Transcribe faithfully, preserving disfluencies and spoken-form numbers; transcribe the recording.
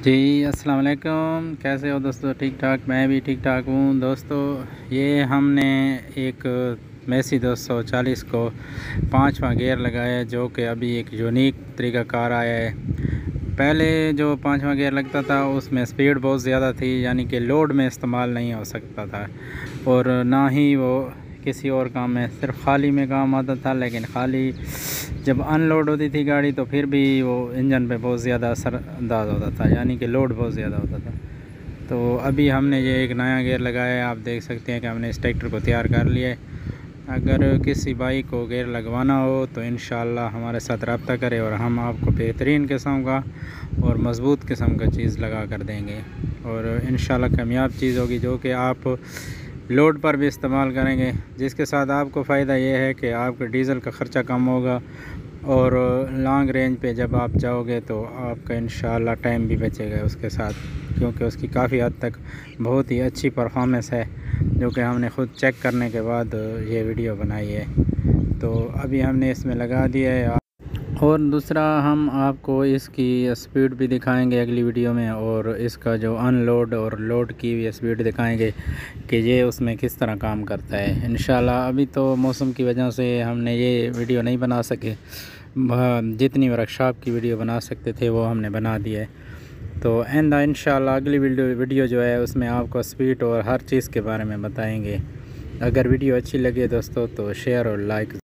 जी अस्सलाम वालेकुम। कैसे हो दोस्तों? ठीक ठाक, मैं भी ठीक ठाक हूँ दोस्तों। ये हमने एक मैसी दो सौ चालीस को पाँचवा गियर लगाया है, जो कि अभी एक यूनिक तरीका कार आया है। पहले जो पाँचवा गियर लगता था उसमें स्पीड बहुत ज़्यादा थी, यानी कि लोड में इस्तेमाल नहीं हो सकता था और ना ही वो किसी और काम में, सिर्फ खाली में काम आता था। लेकिन खाली जब अनलोड होती थी गाड़ी तो फिर भी वो इंजन पे बहुत ज़्यादा असरअंदाज होता था, यानी कि लोड बहुत ज़्यादा होता था। तो अभी हमने ये एक नया गियर लगाया है। आप देख सकते हैं कि हमने इस ट्रैक्टर को तैयार कर लिया है। अगर किसी भाई को गियर लगवाना हो तो इंशाल्लाह हमारे साथ रब्ता करें और हम आपको बेहतरीन किस्म का और मज़बूत किस्म का चीज़ लगा कर देंगे और इंशाल्लाह कामयाब चीज़ होगी, जो कि आप लोड पर भी इस्तेमाल करेंगे, जिसके साथ आपको फ़ायदा ये है कि आपका डीज़ल का ख़र्चा कम होगा और लॉन्ग रेंज पे जब आप जाओगे तो आपका इंशाल्लाह टाइम भी बचेगा उसके साथ, क्योंकि उसकी काफ़ी हद तक बहुत ही अच्छी परफॉर्मेंस है, जो कि हमने ख़ुद चेक करने के बाद ये वीडियो बनाई है। तो अभी हमने इसमें लगा दिया है और दूसरा हम आपको इसकी स्पीड भी दिखाएंगे अगली वीडियो में, और इसका जो अनलोड और लोड की भी स्पीड दिखाएंगे कि ये उसमें किस तरह काम करता है इंशाल्लाह। अभी तो मौसम की वजह से हमने ये वीडियो नहीं बना सके, जितनी वर्कशॉप की वीडियो बना सकते थे वो हमने बना दिया है। तो एंड इंशाल्लाह अगली वीडियो वीडियो जो है उसमें आपको स्पीड और हर चीज़ के बारे में बताएंगे। अगर वीडियो अच्छी लगे दोस्तों तो शेयर और लाइक